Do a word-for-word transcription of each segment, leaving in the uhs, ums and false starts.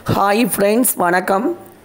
Hi friends, வணக்கம்.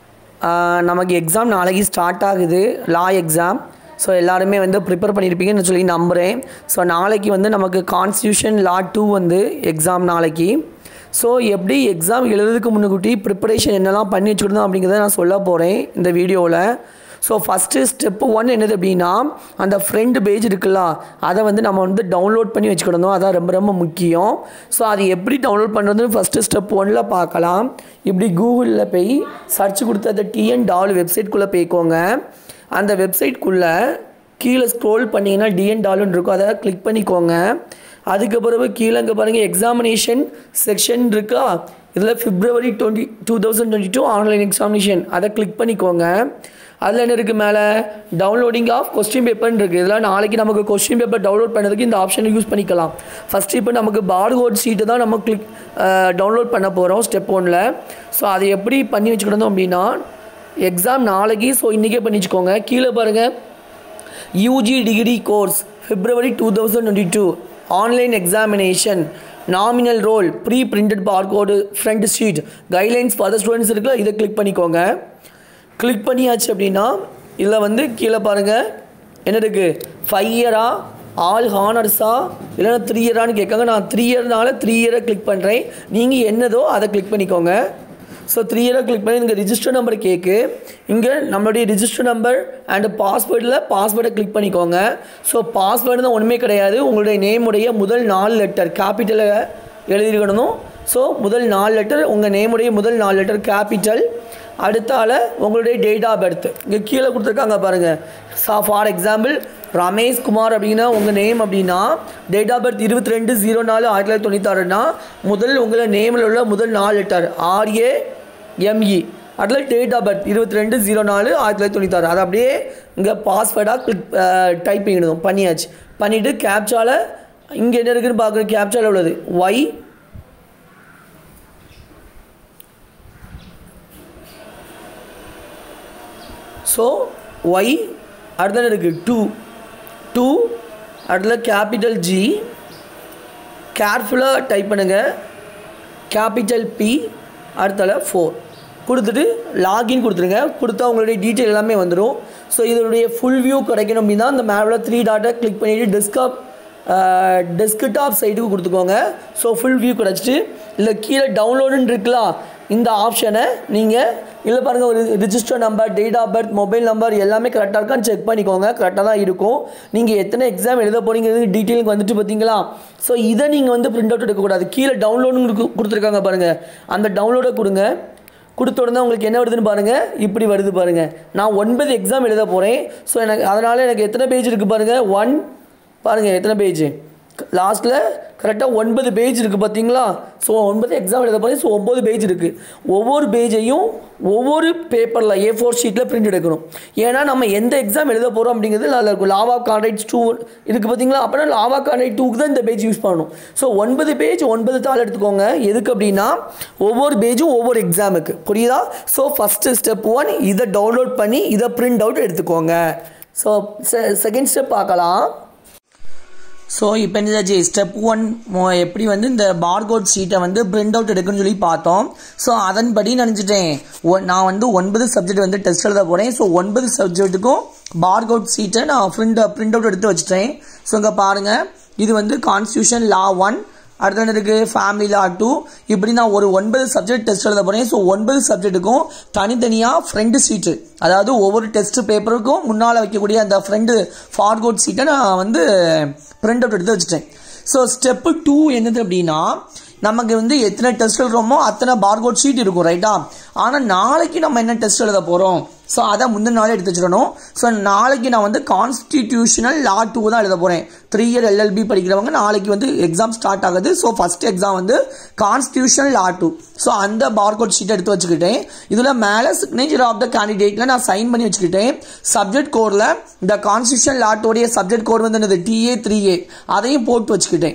நமக்கு exam நாளைக்கு ஸ்டார்ட் ஆகுது, லா எக்ஸாம். ஸோ எல்லாருமே வந்து ப்ரிப்பேர் பண்ணியிருப்பீங்கன்னு சொல்லி நம்புகிறேன். ஸோ நாளைக்கு வந்து நமக்கு கான்ஸ்டியூஷன் லா டூ வந்து எக்ஸாம் நாளைக்கு. ஸோ எப்படி எக்ஸாம் எழுதுறதுக்கு முன்னுக்கூட்டி ப்ரிப்பரேஷன் என்னெல்லாம் பண்ணி வச்சுக்கிட்டோம் அப்படிங்கிறத நான் சொல்ல போகிறேன் இந்த வீடியோவில். ஸோ ஃபஸ்ட்டு ஸ்டெப்பு ஒன் என்னது அப்படின்னா, அந்த ஃப்ரண்ட் பேஜ் இருக்குல்ல, அதை வந்து நம்ம வந்து டவுன்லோட் பண்ணி வச்சுக்கிடணும். அதான் ரொம்ப ரொம்ப முக்கியம். ஸோ அது எப்படி டவுன்லோட் பண்ணுறதுன்னு ஃபஸ்ட்டு ஸ்டெப் ஒன்னில் பார்க்கலாம். இப்படி கூகுளில் போய் சர்ச் கொடுத்து அந்த டிஎன்டாலு வெப்சைட்குள்ளே போய்க்கோங்க. அந்த வெப்சைட்குள்ளே கீழே ஸ்க்ரோல் பண்ணிங்கன்னா டிஎன்டாலுன்னு இருக்கும், அதை கிளிக் பண்ணிக்கோங்க. அதுக்கு பிறகு கீழே இங்கே பாருங்கள் எக்ஸாமினேஷன் செக்ஷன் இருக்கா, இதில் February twenty two thousand twenty two online examination அதை கிளிக் பண்ணிக்கோங்க. அதில் என்ன இருக்குது, மேலே டவுன்லோடிங் ஆஃப் கொஸ்டின் பேப்பர்னு இருக்குது. இதெல்லாம் நாளைக்கு நமக்கு கொஸ்டின் பேப்பர் டவுன்லோட் பண்ணுறதுக்கு இந்த ஆப்ஷனை யூஸ் பண்ணிக்கலாம். ஃபஸ்ட்டு இப்போ நமக்கு பார்கோட் ஷீட்டு தான் நம்ம கிளிக் டவுன்லோட் பண்ண போகிறோம் ஸ்டெப் ஒன்னில். ஸோ அதை எப்படி பண்ணி வச்சுக்கணும் அப்படின்னா, எக்ஸாம் நாளைக்கு, ஸோ இன்றைக்கே பண்ணி வச்சுக்கோங்க. கீழே பாருங்கள், UG degree course February two thousand twenty two online examination nominal roll pre printed barcode front sheet guidelines for the students இருக்குல்ல, இதை கிளிக் பண்ணிக்கோங்க. கிளிக் பண்ணியாச்சு அப்படின்னா இதில் வந்து கீழே பாருங்கள் என்ன இருக்குது, ஃபைவ் இயரா ஆல் ஹானர்ஸா இல்லைன்னா த்ரீ இயரான்னு கேட்காங்க. நான் த்ரீ இயர்னால த்ரீ இயரை கிளிக் பண்ணுறேன். நீங்கள் என்னதோ அதை கிளிக் பண்ணிக்கோங்க. ஸோ த்ரீ இயரை கிளிக் பண்ணி இங்கே ரிஜிஸ்டர் நம்பர் கேட்கு. இங்கே நம்மளுடைய ரிஜிஸ்டர் நம்பர் அண்டு பாஸ்வேர்டில் பாஸ்வேர்டை கிளிக் பண்ணிக்கோங்க. ஸோ பாஸ்வேர்டு தான் ஒன்றுமே கிடையாது, உங்களுடைய நேமுடைய முதல் நாலு லெட்டர் கேபிட்டலை எழுதிருக்கணும். ஸோ முதல் நாலு லெட்டர், உங்கள் நேமுடைய முதல் நாலு லெட்டர் கேபிட்டல். அடுத்தால உங்களுடைய டேட் ஆஃப் பர்த் இங்கே கீழே கொடுத்துருக்காங்க பாருங்கள். சா ஃபார் எக்ஸாம்பிள் ரமேஷ் குமார் அப்படின்னா உங்கள் நேம் அப்படின்னா டேட் ஆஃப் பர்த் இருபத்தி ரெண்டு ஜீரோ நாலு ஆயிரத்தி தொள்ளாயிரத்தி தொண்ணூத்தாறுனா முதல் உங்களை நேமில் உள்ள முதல் நாலு லெட்டர் ஆர்ஏஎம்இ, அதில் டேட் ஆஃப் பர்த் இருபத்தி ரெண்டு ஜீரோ நாலு ஆயிரத்தி தொள்ளாயிரத்தி தொண்ணூத்தாறு, அதை அப்படியே இங்கே பாஸ்வேர்டாக கிளிக் டைப் பண்ணிடணும். பண்ணியாச்சு. பண்ணிவிட்டு கேப்சாவில் இங்கே என்ன இருக்குதுன்னு பார்க்குறது, கேப்சாவில் உள்ளது ஒய் ஸோ ஒய் அடுத்த இருக்குது டூ டூ அடுத்த கேபிட்டல் ஜி, கேர்ஃபுல்லாக டைப் பண்ணுங்கள், கேபிட்டல் பி, அடுத்தால ஃபோர் கொடுத்துட்டு லாகின் கொடுத்துருங்க. கொடுத்தா உங்களுடைய டீட்டெயில் எல்லாமே வந்துடும். ஸோ இதனுடைய ஃபுல் வியூ கிடைக்கணும் அப்படின்னா அந்த மேலே த்ரீ டாட்டை கிளிக் பண்ணிவிட்டு டெஸ்க்டாப் டெஸ்க்டாப் சைட்டுக்கு கொடுத்துக்கோங்க. ஸோ ஃபுல் வியூ கிடச்சிட்டு இல்லை கீழே டவுன்லோடுன்னு இருக்கலாம், இந்த ஆப்ஷனை நீங்கள் இல்லை பாருங்கள், ஒரு register number, date of birth, mobile number எல்லாமே கரெக்டாக இருக்கான்னு செக் பண்ணிக்கோங்க. கரெக்டாக தான் இருக்கும். நீங்கள் எத்தனை எக்ஸாம் எழுத போகிறீங்கிறது டீட்டெயிலுக்கு வந்துட்டு பார்த்தீங்களா. ஸோ இதை நீங்கள் வந்து பிரிண்ட் அவுட் எடுக்கக்கூடாது. கீழே டவுன்லோடுன்னு கொடுத்துருக்காங்க பாருங்கள், அந்த டவுன்லோடை கொடுங்க. கொடுத்த உடனே உங்களுக்கு என்ன வருதுன்னு பாருங்கள், இப்படி வருது பாருங்கள். நான் ஒன்பது எக்ஸாம் எழுத போகிறேன். ஸோ எனக்கு அதனால் எனக்கு எத்தனை பேஜ் இருக்குது பாருங்கள், ஒன் பாருங்கள் எத்தனை பேஜ் லாஸ்ட்டில் கரெக்டாக ஒன்பது பேஜ் இருக்குது பார்த்தீங்களா. ஸோ ஒன்பது எக்ஸாம் எழுத போகிறேன். ஸோ ஒம்பது பேஜ் இருக்குது. ஒவ்வொரு பேஜையும் ஒவ்வொரு பேப்பரில் ஏ ஃபோர் ஷீட்டில் பிரிண்ட் எடுக்கணும். ஏன்னா நம்ம எந்த எக்ஸாம் எழுத போகிறோம் அப்படிங்கிறது அதில் இருக்கும். லாவா கான்ட்ராக்ட் டூ இருக்குது பார்த்தீங்களா, அப்படின்னா லாவா கான்ட்ராக்ட் டூக்கு தான் இந்த பேஜ் யூஸ் பண்ணணும். ஸோ ஒன்பது பேஜ் ஒன்பது தாள் எடுத்துக்கோங்க. எதுக்கு அப்படின்னா ஒவ்வொரு பேஜும் ஒவ்வொரு எக்ஸாமுக்கு, புரியுதா. ஸோ ஃபஸ்ட்டு ஸ்டெப் ஒன் இதை டவுன்லோட் பண்ணி இதை பிரிண்ட் அவுட் எடுத்துக்கோங்க. ஸோ செகண்ட் ஸ்டெப் பார்க்கலாம். ஸோ இப்போ என்ன ஸ்டெப் ஒன் எப்படி வந்து இந்த பார்கோட் ஷீட்டை வந்து பிரிண்ட் அவுட் எடுக்குன்னு சொல்லி பார்த்தோம். ஸோ அதன்படி நினச்சிட்டேன், நான் வந்து ஒன்பது சப்ஜெக்ட் வந்து டெஸ்ட் எழுத போகிறேன். ஸோ ஒன்பது சப்ஜெக்ட்டுக்கும் பார்கோட் ஷீட்டை நான் பிரிண்ட் பிரிண்ட் அவுட் எடுத்து வச்சுட்டேன். ஸோ இங்கே பாருங்கள், இது வந்து கான்ஸ்டியூஷன் லா ஒன், அடுத்த என்ன இருக்குது ஃபேமிலி லா டூ, இப்படி நான் ஒரு ஒன்பது சப்ஜெக்ட் டெஸ்ட் எழுத போகிறேன். ஸோ ஒன்பது சப்ஜெக்ட்டுக்கும் தனித்தனியாக ஃப்ரண்ட் ஷீட்டு, அதாவது ஒவ்வொரு டெஸ்ட் பேப்பருக்கும் முன்னால் வைக்கக்கூடிய அந்த ஃப்ரண்ட் ஃபார்கோட் ஷீட்டை நான் வந்து பிரிண்ட் அவுட் எடுத்து வச்சுட்டேன். ஸோ ஸ்டெப்பு டூ என்னது அப்படின்னா, நமக்கு வந்து எத்தனை டெஸ்ட் எழுதுறோமோ அத்தனை பார்கோட் ஷீட் இருக்கும், ரைட்டா. ஆனால் நாளைக்கு நம்ம என்ன டெஸ்ட் எழுத போகிறோம், ஸோ அதை முந்தின நாளே எடுத்து வச்சுக்கணும். ஸோ நாளைக்கு நான் வந்து கான்ஸ்டிடியூஷனல் லா டூ தான் எழுத போகிறேன். த்ரீ இயர் எல்எல்பி படிக்கிறவங்க நாளைக்கு வந்து எக்ஸாம் ஸ்டார்ட் ஆகுது. ஸோ ஃபஸ்ட் எக்ஸாம் வந்து கான்ஸ்டிடியூஷனல் லா டூ. ஸோ அந்த பார்கோட் ஷீட் எடுத்து வச்சுக்கிட்டேன். இதில் மேலே சிக்னேச்சர் ஆஃப் த கேண்டிடேட்டில் நான் சைன் பண்ணி வச்சுக்கிட்டேன். சப்ஜெக்ட் கோடில் இந்த கான்ஸ்டிடியூஷன் லா டூடைய சப்ஜெக்ட் கோட் வந்து என்னது டிஏ த்ரீ ஏ, அதையும் போட்டு வச்சுக்கிட்டேன்.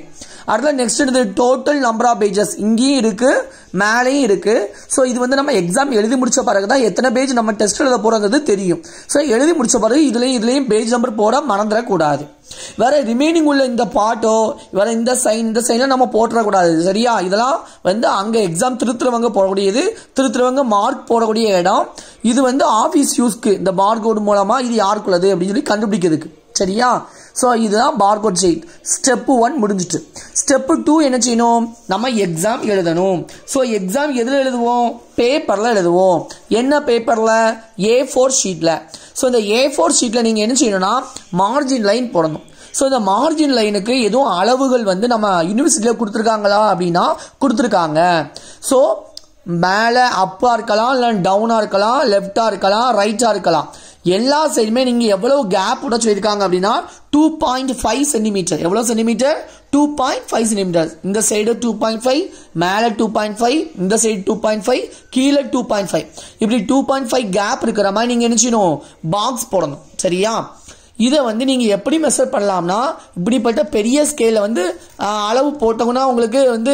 அடுத்து நெக்ஸ்ட் என்னது டோட்டல் நம்பர் ஆஃப் பேஜஸ் இங்கேயும் இருக்கு மேலேயும் இருக்கு. ஸோ இது வந்து நம்ம எக்ஸாம் எழுதி முடிச்ச பிறகு தான் எத்தனை பேஜ் நம்ம டெஸ்ட் எழுத போறது தெரியும். ஸோ எழுதி முடிச்ச பிறகு இதுலயும் இதுலயும் பேஜ் நம்பர் போட மறந்துடக்கூடாது. வேற ரிமைனிங் உள்ள இந்த பாட்டோ வேற இந்த சைன் இந்த சைன்ல நம்ம போட்டுறக்கூடாது. சரியா? இதெல்லாம் வந்து அங்க எக்ஸாம் திருத்துறவங்க போடக்கூடியது, திருத்துறவங்க மார்க் போடக்கூடிய இடம். இது வந்து ஆஃபீஸ் யூஸ்க்கு இந்த பார்கோடு மூலமா இது யாருக்குள்ளது அப்படின்னு சொல்லி கண்டுபிடிக்கிறதுக்கு. சரியா? ஸோ இதுதான் பார்கோட் ஷீட். ஸ்டெப் ஒன் முடிஞ்சிட்டு. ஸ்டெப் டூ என்ன செய்யணும்? நம்ம எக்ஸாம் எழுதணும். ஸோ எக்ஸாம் எதில் எழுதுவோம்? பேப்பரில் எழுதுவோம். என்ன பேப்பரில்? ஏ ஃபோர் ஷீட்டில். ஸோ இந்த ஏ ஃபோர் ஷீட்டில் நீங்கள் என்ன செய்யணும்னா மார்ஜின் லைன் போடணும். ஸோ இந்த மார்ஜின் லைனுக்கு எதுவும் அளவுகள் வந்து நம்ம யூனிவர்சிட்டியில் கொடுத்துருக்காங்களா அப்படின்னா கொடுத்துருக்காங்க. ஸோ மேலே அப்பாக இருக்கலாம், இல்லை டவுனாக இருக்கலாம், லெஃப்டாக இருக்கலாம், ரைட்டாக இருக்கலாம். எல்லா சைடுமே நீங்கள் எவ்வளோ கேப் விட சொல்லியிருக்காங்க அப்படின்னா டூ பாயிண்ட் ஃபைவ் சென்டிமீட்டர். எவ்வளோ சென்டிமீட்டர்? Two point five centimeter. இந்த சைடு டூ பாயிண்ட் ஃபைவ், மேலே டூ பாயிண்ட் ஃபைவ், இந்த சைடு டூ பாயிண்ட் ஃபைவ், கீழே டூ பாயிண்ட் ஃபைவ். இப்படி டூ பாயிண்ட் ஃபைவ் கேப் இருக்கிற மாதிரி நீங்கள் என்ன செய்யணும்? பாக்ஸ் போடணும். சரியா? இதை வந்து நீங்கள் எப்படி மெஷர் பண்ணலாம்னா இப்படிப்பட்ட பெரிய ஸ்கேலில் வந்து அளவு போட்டோம்னா உங்களுக்கு வந்து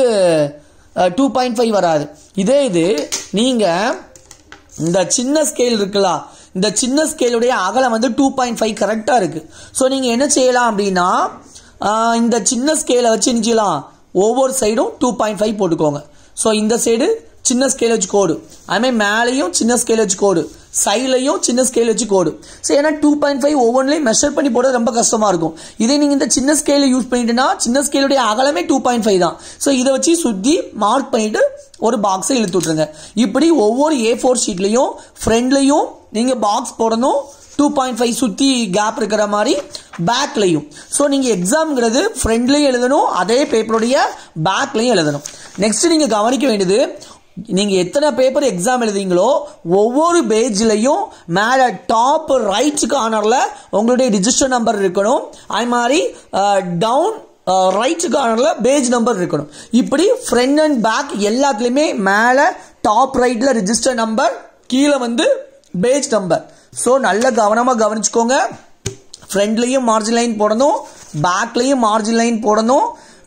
டூ பாயிண்ட் ஃபைவ் வராது. இதே இது நீங்கள் இந்த சின்ன ஸ்கேல் இருக்குல்ல, இந்த சின்ன ஸ்கேலுடைய அகலம் வந்து டூ பாயிண்ட் ஃபைவ் கரெக்டாக இருக்குது. ஸோ நீங்கள் என்ன செய்யலாம் அப்படின்னா இந்த சின்ன ஸ்கேலை வச்சு என்ன செய்யலாம்? ஒவ்வொரு சைடும் டூ பாயிண்ட் ஃபைவ் போட்டுக்கோங்க. ஸோ இந்த சைடு சின்ன ஸ்கேல் வச்சு கோடு, அதுமாதிரி மேலேயும் சின்ன ஸ்கேல் வச்சு கோடு, சைட்லையும் சின்ன ஸ்கேல் வச்சு கோடு. ஸோ ஏன்னா டூ பாயிண்ட் ஃபைவ் ஒவ்வொன்றிலையும் மெஷர் பண்ணி போட ரொம்ப கஷ்டமாக இருக்கும். இதே நீங்கள் இந்த சின்ன ஸ்கேலை யூஸ் பண்ணிட்டுனா சின்ன ஸ்கேலுடைய அகலமே டூ பாயிண்ட் ஃபைவ் தான். ஸோ இதை வச்சு சுற்றி மார்க் பண்ணிட்டு ஒரு பாக்ஸை இழுத்து விட்டுருங்க. இப்படி ஒவ்வொரு ஏ ஃபோர் ஷீட்லையும் ஃப்ரண்ட்லையும் நீங்கள் பாக்ஸ் போடணும். டூ பாயிண்ட் ஃபைவ் சுற்றி கேப் இருக்கிற மாதிரி பேக்லையும். ஸோ நீங்கள் எக்ஸாம்ங்கிறது ஃப்ரண்ட்லையும் எழுதணும், அதே பேப்பருடைய பேக்லையும் எழுதணும். நெக்ஸ்ட் நீங்கள் கவனிக்க வேண்டியது, நீங்கள் எத்தனை பேப்பர் எக்ஸாம் எழுதுறீங்களோ ஒவ்வொரு பேஜ்லையும் மேலே டாப் ரைட் கார்னரில் உங்களுடைய ரிஜிஸ்டர் நம்பர் இருக்கணும். அது மாதிரி டவுன் ரைட் கார்னரில் பேஜ் நம்பர் இருக்கணும். இப்படி ஃப்ரண்ட் அண்ட் பேக் எல்லாத்துலேயுமே மேலே டாப் ரைட்டில் ரிஜிஸ்டர் நம்பர், கீழே வந்து பேஜ் நம்பர். ஸோ நல்ல கவனமாக கவனிச்சுக்கோங்க. ஃப்ரண்ட்லையும் மார்ஜின் லைன் போடணும், பேக்லையும் மார்ஜின் லைன் போடணும்.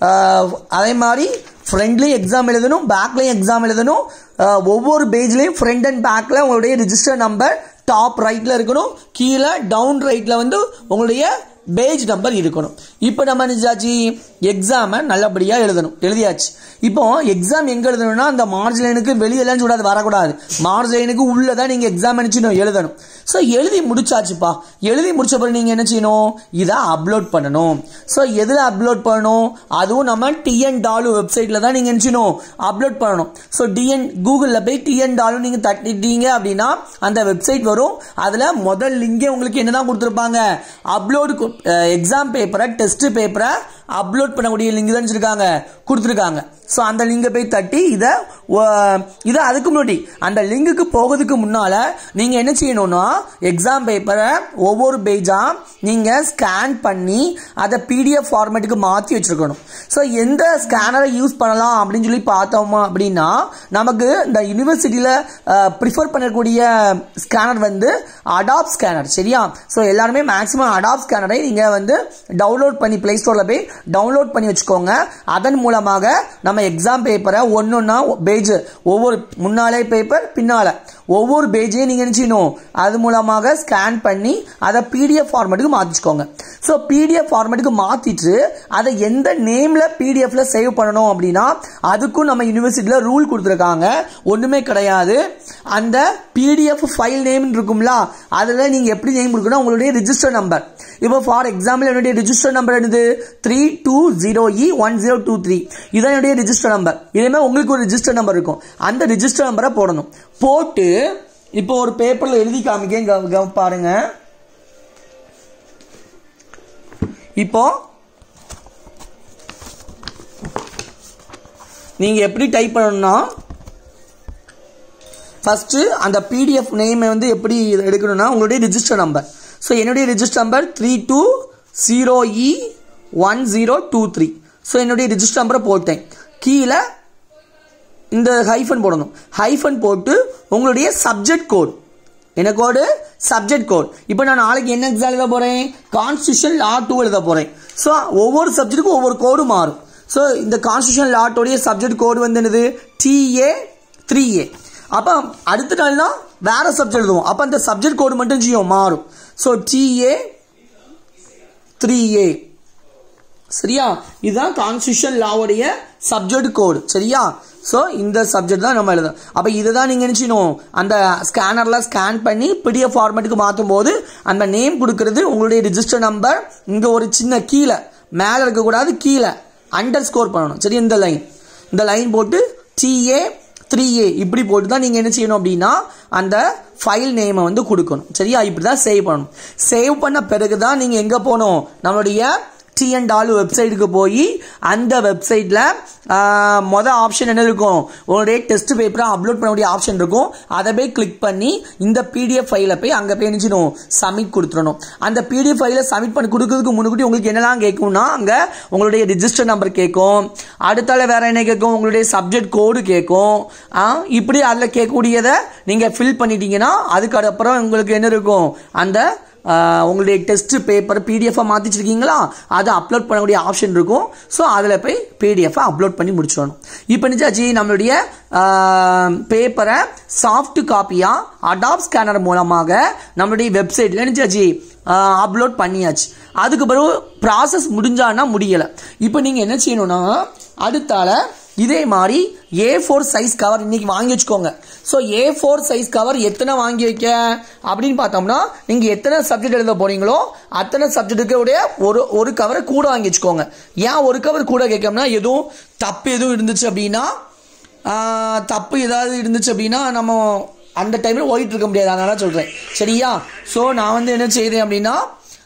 அதே மாதிரி ஃப்ரண்ட்லையும் எக்ஸாம் எழுதணும், பேக்லையும் எக்ஸாம் எழுதணும். ஒவ்வொரு பேஜ்லையும் ஃப்ரண்ட் அண்ட் பேக்கில் உங்களுடைய ரிஜிஸ்டர் நம்பர் டாப் ரைட்டில் இருக்கணும், கீழே டவுன் ரைட்டில் வந்து உங்களுடைய பேஜ் நம்பர் இருக்கணும். இப்போ நம்ம நினைச்சாச்சு எக்ஸாமை நல்லபடியாக எழுதணும். எழுதியாச்சு. இப்போ எக்ஸாம் எங்கே எழுதணும்னா அந்த மார்ஜ் லைனுக்கு வெளியெல்லாம் கூடாது, வரக்கூடாது. மார்ஜ் லைனுக்கு உள்ளே தான் நீங்கள் எக்ஸாம் நினச்சிடணும், எழுதணும். ஸோ எழுதி முடிச்சாச்சுப்பா. எழுதி முடிச்ச பிறகு நீங்கள் என்ன செய்யணும்? இதை அப்லோட் பண்ணணும். ஸோ எதில் அப்லோட் பண்ணணும்? அதுவும் நம்ம டிஎன்டாலு வெப்சைட்டில் தான் நீங்கள் நினச்சிடணும் அப்லோட் பண்ணணும். ஸோ டிஎன் கூகுளில் போய் டிஎன்டாலு நீங்கள் தட்டிட்டீங்க அப்படின்னா அந்த வெப்சைட் வரும். அதில் முதல் லிங்கே உங்களுக்கு என்ன தான் கொடுத்துருப்பாங்க? அப்லோடு எக்ஸாம் பேப்பரை, டெஸ்ட் பேப்பரை அப்லோட் பண்ணக்கூடிய லிங்க் தான் வச்சிருக்காங்க, கொடுத்துருக்காங்க. ஸோ அந்த லிங்கை போய் தட்டி இதை இதை அதுக்கு முன்னாடி அந்த லிங்குக்கு போகிறதுக்கு முன்னால் நீங்கள் என்ன செய்யணும்னா எக்ஸாம் பேப்பரை ஒவ்வொரு பேஜாக நீங்கள் ஸ்கேன் பண்ணி அதை பிடிஎஃப் ஃபார்மேட்டுக்கு மாற்றி வச்சுருக்கணும். ஸோ எந்த ஸ்கேனரை யூஸ் பண்ணலாம் அப்படின்னு சொல்லி பார்த்தோமா அப்படின்னா நமக்கு இந்த யூனிவர்சிட்டியில் ப்ரிஃபர் பண்ணக்கூடிய ஸ்கேனர் வந்து அடாப் ஸ்கேனர். சரியா? ஸோ எல்லாருமே மேக்ஸிமம் அடாப் ஸ்கேனரை நீங்கள் வந்து டவுன்லோட் பண்ணி ப்ளே ஸ்டோரில் போய் டவுன்லோட் பண்ணி வச்சுக்கோங்க. அதன் மூலமாக நம்ம எக்ஸாம் பேப்பரை ஒன்னொன்னா பேஜ், ஒவ்வொரு முன்னாலே பேப்பர் பின்னால ஒவ்வொரு பேஜையும் நீங்க நினைச்சணும் அது மூலமாக ஸ்கேன் பண்ணி அதை பிடிஎஃப் ஃபார்மேட்டுக்கு மாத்திச்சுக்கோங்க. ஸோ பிடிஎஃப் ஃபார்மேட்டுக்கு மாத்திட்டு அதை எந்த நேம்ல பிடிஎஃப்ல சேவ் பண்ணணும் அப்படின்னா அதுக்கும் நம்ம யூனிவர்சிட்டியில ரூல் கொடுத்துருக்காங்க. ஒண்ணுமே கிடையாது. அந்த பிடிஎஃப் ஃபைல் நேம் இருக்கும்ல அதுல நீங்க எப்படி நேம் கொடுக்கணும்? உங்களுடைய ரிஜிஸ்டர் நம்பர். இப்போ ஃபார் எக்ஸாம்பிள் என்னுடைய ரிஜிஸ்டர் நம்பர் என்னது? Three two zero E one zero two three. இதான் என்னுடைய ரிஜிஸ்டர் நம்பர். இதே உங்களுக்கு ஒரு ரிஜிஸ்டர் நம்பர் இருக்கும். அந்த ரிஜிஸ்டர் நம்பரை போடணும். போட்டு இப்போ ஒரு பேப்பர்ல எழுதி காமிக்க பாருங்க. இப்போ நீங்க எப்படி டைப் பண்ணணும்னா ஃபர்ஸ்ட் அந்த பிடிஎஃப் நேம் வந்து எப்படி எடுக்கணும்னா உங்களுடைய ரிஜிஸ்டர் நம்பர். ஸோ என்னுடைய register number three two zero E one zero two three. So என்னுடைய ரிஜிஸ்டர் நம்பரை போட்டேன். கீழே இந்த ஹைஃபன் போடணும். ஹைஃபன் போட்டு உங்களுடைய சப்ஜெக்ட் கோட், என்ன கோடு? Subject code. இப்போ நான் நாளைக்கு என்ன எக்ஸாம் எழுத போறேன்? கான்ஸ்டிடியூஷன் லா டூ எழுத போறேன். ஸோ ஒவ்வொரு சப்ஜெக்ட்டுக்கும் ஒவ்வொரு கோடு மாறும். ஸோ இந்த கான்ஸ்டியூஷன் லாட்டோடைய சப்ஜெக்ட் கோடு வந்து என்னது T A த்ரீ A. அப்போ அடுத்த நாள்னா வேற சப்ஜெக்ட் எழுதுவோம். அப்போ அந்த சப்ஜெக்ட் கோடு மட்டும் செய்யும் மாறும். So T A three A. சரியா? இதுதான் கான்ஸ்டியூஷன் லாவுடைய சப்ஜெக்ட் கோடு. சரியா? ஸோ இந்த சப்ஜெக்ட் தான் நம்ம எழுதணும். அப்போ இதை தான் நீங்கள் நினச்சிக்கணும், அந்த ஸ்கேனரில் ஸ்கேன் பண்ணி பிடிஎஃப் ஃபார்மேட்டுக்கு மாற்றும் போது அந்த நேம் கொடுக்கறது உங்களுடைய ரிஜிஸ்டர் நம்பர், இங்கே ஒரு சின்ன கீழே மேலே இருக்கக்கூடாது, கீழே அண்டர் ஸ்கோர் பண்ணணும். சரி, இந்த லைன் இந்த லைன் போட்டு T A த்ரீ A இப்படி போட்டு தான் நீங்கள் என்ன செய்யணும் அப்படின்னா அந்த ஃபைல் நேமை வந்து கொடுக்கணும். சரியா? இப்படி தான் சேவ் பண்ணணும். சேவ் பண்ண பிறகு தான் நீங்கள் எங்கே போகணும், நம்மளுடைய T N D A L U வெப்சைட்டுக்கு போய் அந்த வெப்சைட்டில் மொதல் ஆப்ஷன் என்ன இருக்கும், உங்களுடைய டெஸ்ட் பேப்பரை அப்லோட் பண்ணக்கூடிய ஆப்ஷன் இருக்கும். அதை போய் கிளிக் பண்ணி இந்த பிடிஎஃப் ஃபைலை போய் அங்கே போய் நினச்சிடும் சப்மிட் கொடுத்துடணும். அந்த பிடிஎஃப் ஃபைலை சப்மிட் பண்ணி கொடுக்கறதுக்கு முன்னாடி உங்களுக்கு என்னெல்லாம் கேட்கும்னா, அங்கே உங்களுடைய ரிஜிஸ்டர் நம்பர் கேட்கும், அடுத்தால வேற என்ன கேட்கும், உங்களுடைய சப்ஜெக்ட் கோடு கேட்கும். இப்படி அதில் கேட்கக்கூடியதை நீங்கள் ஃபில் பண்ணிட்டீங்கன்னா அதுக்கு அப்புறம் உங்களுக்கு என்ன இருக்கும், அந்த உங்களுடைய டெஸ்ட் பேப்பர் பிடிஎஃப் மாற்றிச்சிருக்கீங்களா அதை அப்லோட் பண்ணக்கூடிய ஆப்ஷன் இருக்கும். ஸோ அதில் போய் பிடிஎஃப் அப்லோட் பண்ணி முடிச்சிடணும். இப்போ நினச்சாச்சு நம்மளுடைய பேப்பரை சாஃப்ட் காப்பியாக அடாப் ஸ்கேனர் மூலமாக நம்மளுடைய வெப்சைட்டில் நினச்சாச்சு அப்லோட் பண்ணியாச்சு. அதுக்கு பிறகு ப்ராசஸ் முடிஞ்சான்னா முடியலை. இப்போ நீங்கள் என்ன செய்யணும்னா, அடுத்தால இதே மாதிரி ஏ ஃபோர் சைஸ் கவர் இன்னைக்கு வாங்கி வச்சுக்கோங்க. So A four size cover எத்தனை வாங்கி வைக்க அப்படின்னு பார்த்தோம்னா, நீங்கள் எத்தனை சப்ஜெக்ட் எழுத போறீங்களோ அத்தனை சப்ஜெக்டுக்கு உடைய ஒரு ஒரு கவரை கூட வாங்கி வச்சுக்கோங்க. ஏன் ஒரு கவர் கூட கேட்கணும்னா, எதுவும் தப்பு எதுவும் இருந்துச்சு அப்படின்னா, தப்பு ஏதாவது இருந்துச்சு அப்படின்னா நம்ம அந்த டைமில் ஓடிட்டு இருக்க முடியாது, அதனால சொல்கிறேன். சரியா? ஸோ நான் வந்து என்ன செய்கிறேன் அப்படின்னா,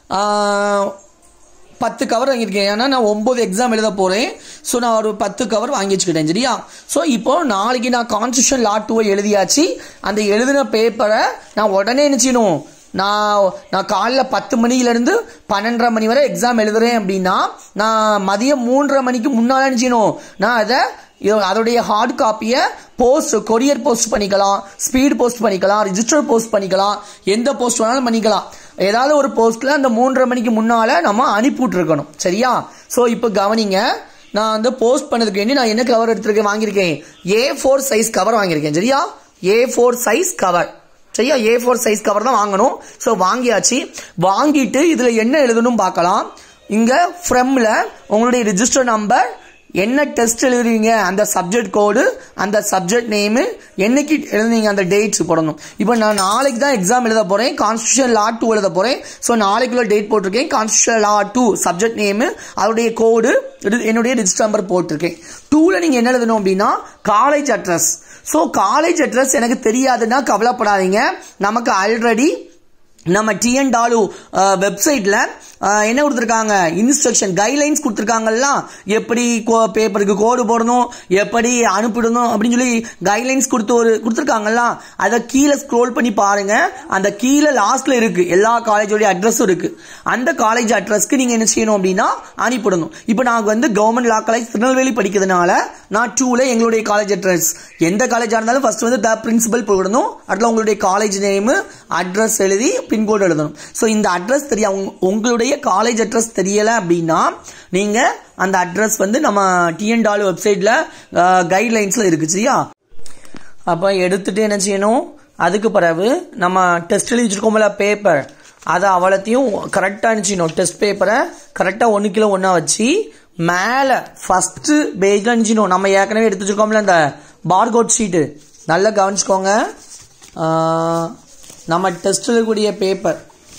பத்து கவர் வாங்கியிருக்கேன். ஏன்னா நான் ஒன்பது எக்ஸாம் எழுத போகிறேன். ஸோ நான் ஒரு பத்து கவர் வாங்கி வச்சுக்கிட்டேன். சரியா? ஸோ இப்போ நாளைக்கு நான் கான்ஸ்டியூஷன் லா டூவை எழுதியாச்சு. அந்த எழுதின பேப்பரை நான் உடனே என்ன செய்யணும், நான் நான் காலைல பத்து மணிலேருந்து பன்னெண்டரை மணி வரை எக்ஸாம் எழுதுறேன் அப்படின்னா, நான் மதியம் மூன்றரை மணிக்கு முன்னால் என்ன செய்யணும், நான் அதை அதோடைய ஹார்ட் காப்பியை போஸ்ட் கொரியர் போஸ்ட் பண்ணிக்கலாம், ஸ்பீட் போஸ்ட் பண்ணிக்கலாம், ரிஜிஸ்டர் போஸ்ட் பண்ணிக்கலாம், எந்த போஸ்ட் வேணாலும் பண்ணிக்கலாம். ஏதாவது ஒரு போஸ்ட்ல அந்த மூன்றரை மணிக்கு முன்னால நம்ம அனுப்பிவிட்டுருக்கணும். சரியா? ஸோ இப்போ கவனிங்க, நான் வந்து போஸ்ட் பண்ணதுக்கு வேண்டி நான் என்ன கவர் எடுத்திருக்கேன், வாங்கியிருக்கேன் ஏ ஃபோர் சைஸ் கவர் வாங்கியிருக்கேன். சரியா? A four size cover. சரியா? ஏ ஃபோர் சைஸ் கவர் தான் வாங்கணும். ஸோ வாங்கியாச்சு. வாங்கிட்டு இதுல என்ன எழுதணும் பார்க்கலாம். இங்க ஃப்ரம்ல உங்களுடைய ரிஜிஸ்டர் நம்பர், என்ன டெஸ்ட் எழுதுறீங்க அந்த சப்ஜெக்ட் கோடு, அந்த சப்ஜெக்ட் நேமு, என்னைக்கு எழுதுனீங்க அந்த டேட்ஸ் போடணும். இப்போ நான் நாளைக்கு தான் எக்ஸாம் எழுத போறேன், கான்ஸ்டியூஷன் லா டூ எழுத போறேன். ஸோ நாளைக்குள்ள டேட் போட்டிருக்கேன், constitution law two subject name, அதோடைய கோடு, என்னுடைய ரிஜிஸ்டர் நம்பர் போட்டிருக்கேன். டூல நீங்க என்ன எழுதணும் அப்படின்னா college address. So college address எனக்கு தெரியாதுன்னா கவலைப்படாதீங்க, நமக்கு ஆல்ரெடி நம்ம T N D A L U வெப்சைட்ல என்ன கொடுத்துருக்காங்க, இன்ஸ்ட்ரக்ஷன் கைட்லைன்ஸ் கொடுத்துருக்காங்கல்ல, எப்படி பேப்பருக்கு கோடு போடணும், எப்படி அனுப்பிடணும் அப்படின்னு சொல்லி கைட்லைன்ஸ் கொடுத்து ஒரு கொடுத்துருக்காங்கல்ல, அதை கீழே ஸ்க்ரோல் பண்ணி பாருங்க. அந்த கீழே லாஸ்ட்ல இருக்கு எல்லா காலேஜோடைய அட்ரஸும் இருக்கு. அந்த காலேஜ் அட்ரஸ்க்கு நீங்க என்ன செய்யணும் அப்படின்னா அனுப்பிடணும். இப்போ நாங்கள் வந்து கவர்மெண்ட் லா காலேஜ் திருநெல்வேலி படிக்கிறதுனால நான் டூல எங்களுடைய காலேஜ் அட்ரஸ், எந்த காலேஜா இருந்தாலும் ஃபர்ஸ்ட் வந்து த பிரின்சிபல் போடணும், அடுத்து உங்களுடைய காலேஜ் நேம், அட்ரஸ் எழுதி பின்கோடு எழுதணும். ஸோ இந்த அட்ரஸ் தெரிய உங்களுடைய காலேஜ் அட்ரஸ் தெரியல அப்படின்னா நீங்க அந்த அட்ரஸ் வந்து நம்ம T N D A L U வெப்சைட்ல கைட்லைன்ஸ்ல இருக்கு. சரியா? அப்ப எடுத்துட்டு என்ன செய்யணும், அதுக்கு பிறகு நம்ம டெஸ்ட் எழுதி வச்சிருக்கோம்ல பேப்பர், அதை அவ்வளோத்தையும் கரெக்டாக அனுப்பிச்சிடணும். டெஸ்ட் பேப்பரை கரெக்டாக ஒன்று கிலோ ஒன்றா வச்சு மேலே ஃபர்ஸ்ட் பேஜில் அனுப்பிச்சிடணும். நம்ம ஏற்கனவே எடுத்து வச்சிருக்கோம்ல அந்த பார்கோட் ஷீட்டு, நல்லா கவனிச்சுக்கோங்க. நம்ம டெஸ்ட் எழுதக்கூடிய பேப்பர்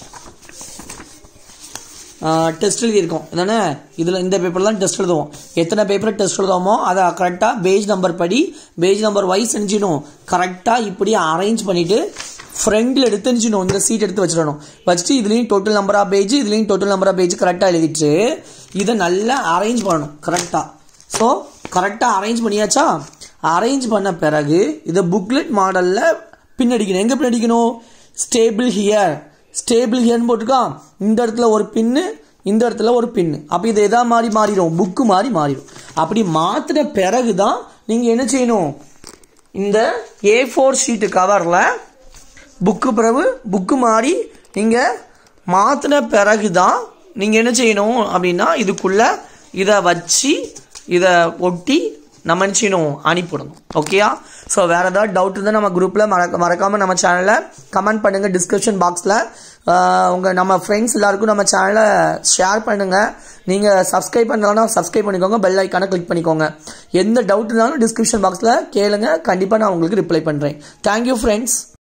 டெஸ்ட் எழுதியிருக்கோம் தானே, இதில் இந்த பேப்பர் தான் டெஸ்ட் எழுதுவோம். எத்தனை பேப்பரை டெஸ்ட் எழுதுவோமோ அதை கரெக்டாக பேஜ் நம்பர் படி பேஜ் நம்பர் வைஸ் செஞ்சிடணும். கரெக்டாக இப்படி அரேஞ்ச் பண்ணிட்டு ஃப்ரண்டில் எடுத்து செஞ்சிடணும். இந்த சீட் எடுத்து வச்சிடணும். வச்சுட்டு இதுலேயும் டோட்டல் நம்பர் ஆஃப் பேஜ், இதுலேயும் டோட்டல் நம்பர் ஆஃப் பேஜ் கரெக்டாக எழுதிட்டு இதை நல்லா அரேஞ்ச் பண்ணணும் கரெக்டாக. ஸோ கரெக்டாக அரேஞ்ச் பண்ணியாச்சா? அரேஞ்ச் பண்ண பிறகு இதை புக்லெட் மாடலில் பின்னடிக்கணும். எங்கே பின்னடிக்கணும்? ஸ்டேபிள் ஹியர், ஸ்டேபிள் ஹியர்னு போட்டிருக்கா, இந்த இடத்துல ஒரு பின்னு, இந்த இடத்துல ஒரு பின்னு. அப்போ இது எதா மாதிரி மாறிடும், புக்கு மாதிரி மாறிடும். அப்படி மாற்றின பிறகு தான் நீங்கள் என்ன செய்யணும், இந்த ஏ ஃபோர் ஷீட்டு கவரில் புக்கு பிறகு புக்கு மாதிரி நீங்கள் மாற்றின பிறகு தான் நீங்கள் என்ன செய்யணும் அப்படின்னா இதுக்குள்ளே இதை வச்சு இதை ஒட்டி நம்ம நினச்சினோம் அனுப்பிவிடணும். ஓகேயா? ஸோ வேறு ஏதாவது டவுட் இருந்தால் நம்ம குரூப்பில் மறக்க மறக்காமல் நம்ம சேனலில் கமெண்ட் பண்ணுங்கள். டிஸ்கிரிப்ஷன் பாக்ஸில் உங்கள் நம்ம ஃப்ரெண்ட்ஸ் எல்லாருக்கும் நம்ம சேனலை ஷேர் பண்ணுங்கள். நீங்கள் சப்ஸ்கிரைப் பண்ணலன்னா சப்ஸ்கிரைப் பண்ணிக்கோங்க, பெல் ஐக்கானை கிளிக் பண்ணிக்கோங்க. எந்த டவுட் இருந்தாலும் டிஸ்கிரிப்ஷன் பாக்ஸில் கேளுங்க, கண்டிப்பாக நான் உங்களுக்கு ரிப்ளை பண்ணுறேன். Thank you friends.